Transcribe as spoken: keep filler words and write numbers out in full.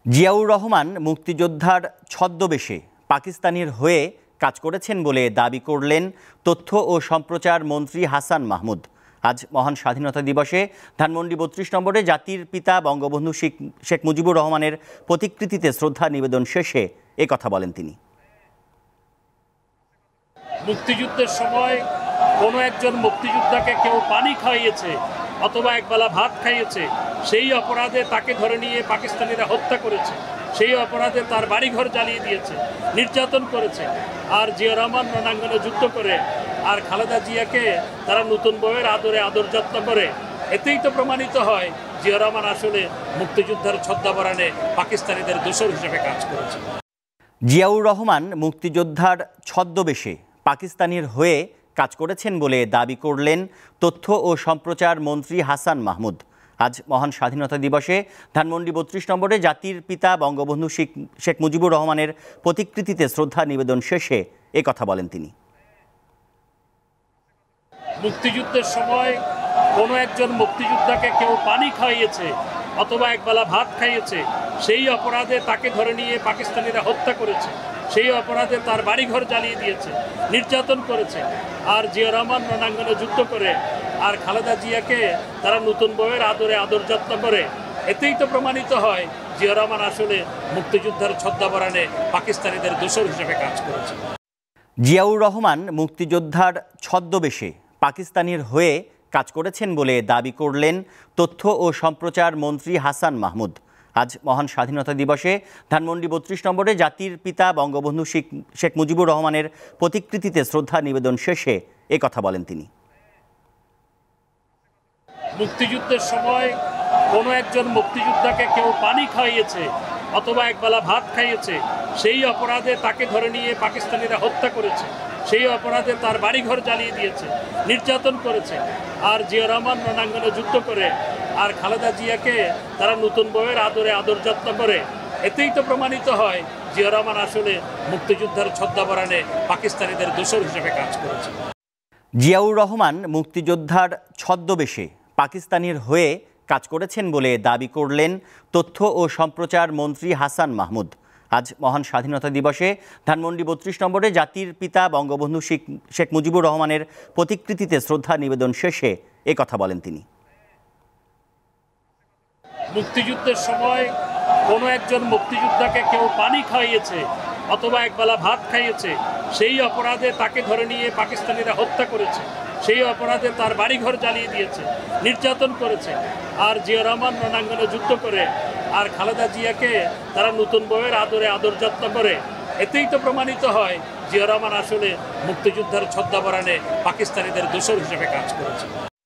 জিয়াউর রহমান মুক্তিযোদ্ধার ছদ্মবেশে পাকিস্তানির হয়ে কাজ করেছেন বলে দাবি করলেন তথ্য ও সম্প্রচার মন্ত্রী হাসান মাহমুদ। আজ মহান স্বাধীনতা দিবসে ধানমন্ডি বত্রিশ নম্বরে জাতির পিতা বঙ্গবন্ধু শেখ মুজিবুর রহমানের প্রতিকৃতিতে শ্রদ্ধা নিবেদন শেষে একথা বলেন তিনি। মুক্তিযুদ্ধের সময় কোনো একজন মুক্তিযোদ্ধাকে কেউ পানি খাইয়েছে অথবা একবেলা ভাত খাইয়েছে, সেই অপরাধে তাকে ধরে নিয়ে পাকিস্তানিরা হত্যা করেছে, সেই অপরাধে তার বাড়িঘর জ্বালিয়ে দিয়েছে, নির্যাতন করেছে। আর জিয়া রহমান রণাঙ্গনে যুদ্ধ করে আর খালেদা জিয়াকে তারা নতুন বউয়ের আদরে আদর যত্ন করে। এতেই তো প্রমাণিত হয় জিয়া রহমান আসলে মুক্তিযুদ্ধের ছদ্মাবরণে পাকিস্তানিদের দোসর হিসেবে কাজ করেছে। জিয়াউর রহমান মুক্তিযোদ্ধার ছদ্মবেশে পাকিস্তানির হয়ে কাজ করেছেন বলে দাবি করলেন তথ্য ও সম্প্রচার মন্ত্রী হাসান মাহমুদ। আজ মহান স্বাধীনতা দিবসে ধানমন্ডি বত্রিশ নম্বরে জাতির পিতা বঙ্গবন্ধু শেখ মুজিবুর রহমানের প্রতিকৃতিতে শ্রদ্ধা নিবেদন শেষে একথা বলেন তিনি। মুক্তিযুদ্ধের সময় কোনো একজন মুক্তিযোদ্ধাকে কেউ পানি খাইয়েছে অথবা একবেলা ভাত খাইয়েছে, সেই অপরাধে তাকে ধরে নিয়ে পাকিস্তানিরা হত্যা করেছে, সেই অপরাধে তার বাড়িঘর জ্বালিয়ে দিয়েছে, নির্যাতন করেছে। আর জিয়া রহমান রণাঙ্গনে যুদ্ধ করে আর খালেদা জিয়াকে তারা নতুন বউয়ের আদরে আদর যত্ন করে। এতেই তো প্রমাণিত হয় জিয়া রহমান আসলে মুক্তিযুদ্ধের ছদ্মাবরণে পাকিস্তানিদের দোসর হিসেবে কাজ করেছে। জিয়াউর রহমান মুক্তিযোদ্ধার ছদ্মবেশে পাকিস্তানির হয়ে কাজ করেছেন বলে দাবি করলেন তথ্য ও সম্প্রচার মন্ত্রী হাসান মাহমুদ। আজ মহান স্বাধীনতা দিবসে ধানমন্ডি বত্রিশ নম্বরে জাতির পিতা বঙ্গবন্ধু শেখ মুজিবুর রহমানের প্রতিকৃতিতে শ্রদ্ধা নিবেদন শেষে একথা বলেন তিনি। মুক্তিযুদ্ধের সময় কোনো একজন মুক্তিযোদ্ধাকে কেউ পানি খাইয়েছে অথবা একবেলা ভাত খাইয়েছে, সেই অপরাধে তাকে ধরে নিয়ে পাকিস্তানিরা হত্যা করেছে, সেই অপরাধে তার বাড়িঘর জ্বালিয়ে দিয়েছে, নির্যাতন করেছে। আর জিয়া রহমান রণাঙ্গনে যুদ্ধ করে আর খালেদা জিয়াকে তারা নতুন বউয়ের আদরে আদর যত্ন করে। এতেই তো প্রমাণিত হয় জিয়া রহমান আসলে মুক্তিযুদ্ধের ছদ্মাবরণে পাকিস্তানিদের দোসর হিসেবে কাজ করেছে। জিয়াউর রহমান মুক্তিযোদ্ধার ছদ্মবেশে পাকিস্তানির হয়ে কাজ করেছেন বলে দাবি করলেন তথ্য ও সম্প্রচার মন্ত্রী হাসান মাহমুদ। আজ মহান স্বাধীনতা দিবসে ধানমন্ডি বত্রিশ নম্বরে জাতির পিতা বঙ্গবন্ধু শেখ মুজিবুর রহমানের প্রতিকৃতিতে শ্রদ্ধা নিবেদন শেষে একথা বলেন তিনি। মুক্তিযুদ্ধের সময় কোনো একজন মুক্তিযোদ্ধাকে কেউ পানি খাইয়েছে অথবা একবেলা ভাত খাইয়েছে, সেই অপরাধে তাকে ধরে নিয়ে পাকিস্তানিরা হত্যা করেছে, সেই অপরাধে তার বাড়িঘর জ্বালিয়ে দিয়েছে, নির্যাতন করেছে। আর জিয়া রহমান রণাঙ্গনে যুদ্ধ করে আর খালেদা জিয়াকে তারা নতুন বউয়ের আদরে আদর যত্ন করে। এতেই তো প্রমাণিত হয় জিয়া রহমান আসলে মুক্তিযুদ্ধের ছদ্মাবরণে পাকিস্তানিদের দোসর হিসেবে কাজ করেছে।